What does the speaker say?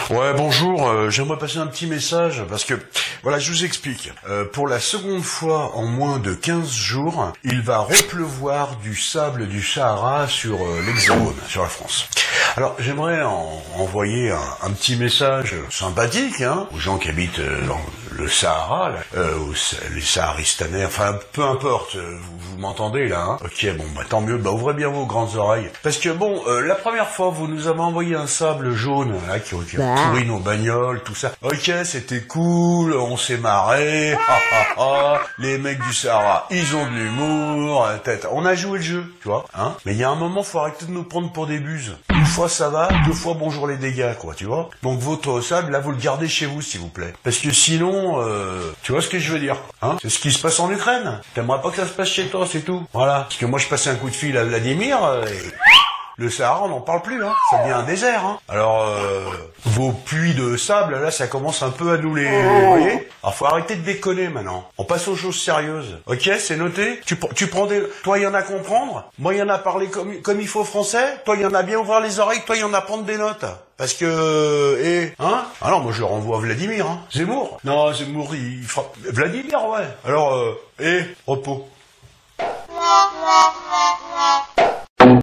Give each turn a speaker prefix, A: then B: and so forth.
A: Ouais, bonjour, j'aimerais passer un petit message parce que, voilà, je vous explique. Pour la seconde fois en moins de 15 jours, il va repleuvoir du sable du Sahara sur l'Hexagone, sur la France. Alors, j'aimerais envoyer un petit message sympathique aux gens qui habitent dans le Sahara, les Saharistanais, enfin, peu importe, vous m'entendez là, Ok, bon, tant mieux, ouvrez bien vos grandes oreilles. Parce que bon, la première fois, vous nous avez envoyé un sable jaune, là, qui pourri nos bagnoles, tout ça. Ok, c'était cool, on s'est marré, les mecs du Sahara, ils ont de l'humour, on a joué le jeu, tu vois, Mais il y a un moment, faut arrêter de nous prendre pour des buses. Une fois ça va, deux fois bonjour les dégâts, quoi, tu vois. Donc votre sable, là, vous le gardez chez vous, s'il vous plaît. Parce que sinon, tu vois ce que je veux dire, C'est ce qui se passe en Ukraine. T'aimerais pas que ça se passe chez toi, c'est tout. Voilà. Parce que moi, je passais un coup de fil à Vladimir, le Sahara, on n'en parle plus, Ça devient un désert, Alors, vos puits de sable, là, ça commence un peu à nous les... Vous voyez ? Alors, faut arrêter de déconner, maintenant. On passe aux choses sérieuses. Ok, c'est noté ? Tu prends des... Toi, il y en a comprendre. Moi, il y en a parler comme il faut français. Toi, il y en a bien ouvrir les oreilles. Toi, il y en a prendre des notes. Parce que... Alors, moi, je le renvoie à Vladimir, Zemmour. Non, Zemmour, il frappe... Vladimir, ouais. Alors, repos.